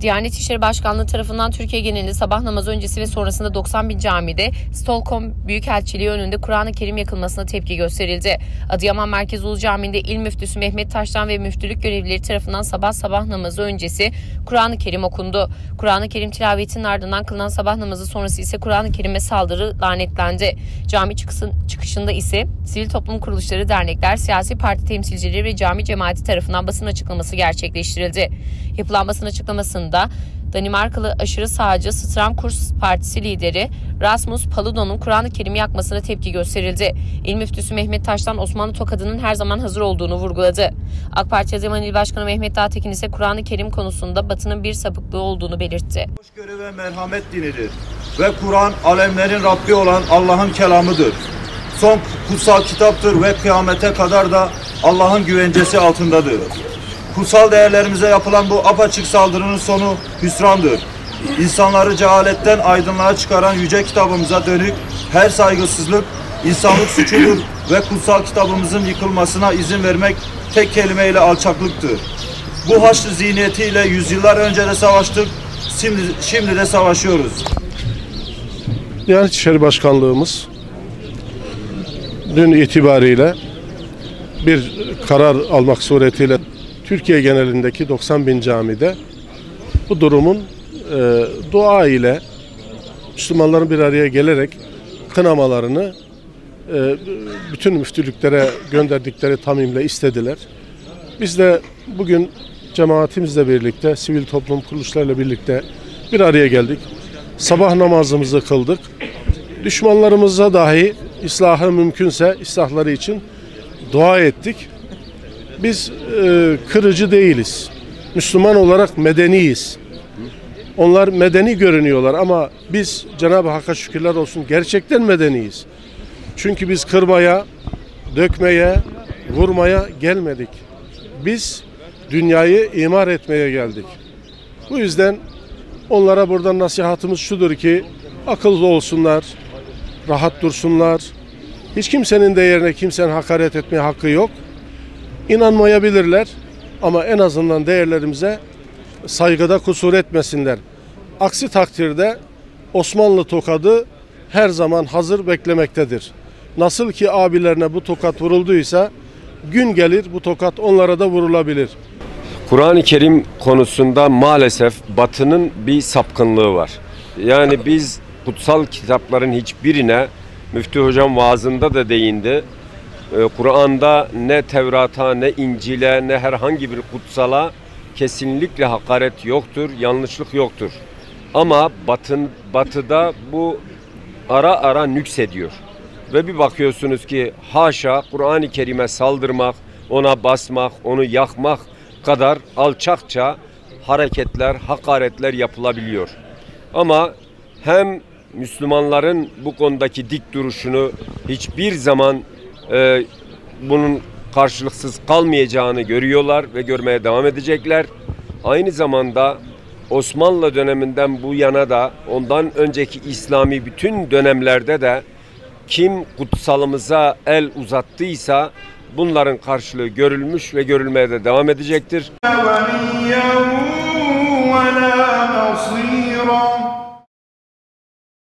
Diyanet İşleri Başkanlığı tarafından Türkiye genelinde sabah namazı öncesi ve sonrasında 90.000 camide Stockholm Büyükelçiliği önünde Kur'an-ı Kerim yakılmasına tepki gösterildi. Adıyaman Merkez Ulu Camii'nde İl Müftüsü Mehmet Taştan ve müftülük görevlileri tarafından sabah namazı öncesi Kur'an-ı Kerim okundu. Kur'an-ı Kerim tilavetinin ardından kılınan sabah namazı sonrası ise Kur'an-ı Kerim'e saldırı lanetlendi. Cami çıkışında ise sivil toplum kuruluşları, dernekler, siyasi parti temsilcileri ve cami cemaati tarafından basın açıklaması gerçekleştirildi. Yapılan basın açıklamasında Danimarkalı aşırı sağcı Stram Kurs Partisi lideri Rasmus Paludon'un Kur'an-ı Kerim'i yakmasına tepki gösterildi. İl Müftüsü Mehmet Taştan Osmanlı tokadının her zaman hazır olduğunu vurguladı. AK Parti Adıyaman İl Başkanı Mehmet Dağtekin ise Kur'an-ı Kerim konusunda Batı'nın bir sapıklığı olduğunu belirtti. Hoşgörü ve merhamet dinidir ve Kur'an alemlerin Rabbi olan Allah'ın kelamıdır. Son kutsal kitaptır ve kıyamete kadar da Allah'ın güvencesi altındadır. Kutsal değerlerimize yapılan bu apaçık saldırının sonu hüsrandır. İnsanları cehaletten aydınlığa çıkaran yüce kitabımıza dönük her saygısızlık insanlık suçudur ve kutsal kitabımızın yıkılmasına izin vermek tek kelimeyle alçaklıktır. Bu Haçlı zihniyetiyle yüzyıllar önce de savaştık, şimdi de savaşıyoruz. Diyanet İşleri Başkanlığımız dün itibariyle bir karar almak suretiyle Türkiye genelindeki 90.000 camide bu durumun dua ile Müslümanların bir araya gelerek kınamalarını bütün müftülüklere gönderdikleri tamimle istediler. Biz de bugün cemaatimizle birlikte, sivil toplum kuruluşlarıyla birlikte bir araya geldik. Sabah namazımızı kıldık. Düşmanlarımıza dahi islahı mümkünse islahları için dua ettik. Biz kırıcı değiliz. Müslüman olarak medeniyiz. Onlar medeni görünüyorlar ama biz Cenab-ı Hakk'a şükürler olsun gerçekten medeniyiz. Çünkü biz kırmaya, dökmeye, vurmaya gelmedik. Biz dünyayı imar etmeye geldik. Bu yüzden onlara buradan nasihatımız şudur ki akıllı olsunlar, rahat dursunlar. Hiç kimsenin değerine kimsenin hakaret etmeye hakkı yok. İnanmayabilirler ama en azından değerlerimize saygıda kusur etmesinler. Aksi takdirde Osmanlı tokadı her zaman hazır beklemektedir. Nasıl ki abilerine bu tokat vurulduysa gün gelir bu tokat onlara da vurulabilir. Kur'an-ı Kerim konusunda maalesef Batı'nın bir sapkınlığı var. Yani biz kutsal kitapların hiçbirine, Müftü Hocam vaazında da değindi, Kur'an'da ne Tevrat'a, ne İncil'e, ne herhangi bir kutsala kesinlikle hakaret yoktur, yanlışlık yoktur. Ama Batı'da bu ara ara nüksediyor. Ve bir bakıyorsunuz ki haşa Kur'an-ı Kerim'e saldırmak, ona basmak, onu yakmak kadar alçakça hareketler, hakaretler yapılabiliyor. Ama hem Müslümanların bu konudaki dik duruşunu hiçbir zaman bunun karşılıksız kalmayacağını görüyorlar ve görmeye devam edecekler. Aynı zamanda Osmanlı döneminden bu yana da ondan önceki İslami bütün dönemlerde de kim kutsalımıza el uzattıysa bunların karşılığı görülmüş ve görülmeye de devam edecektir.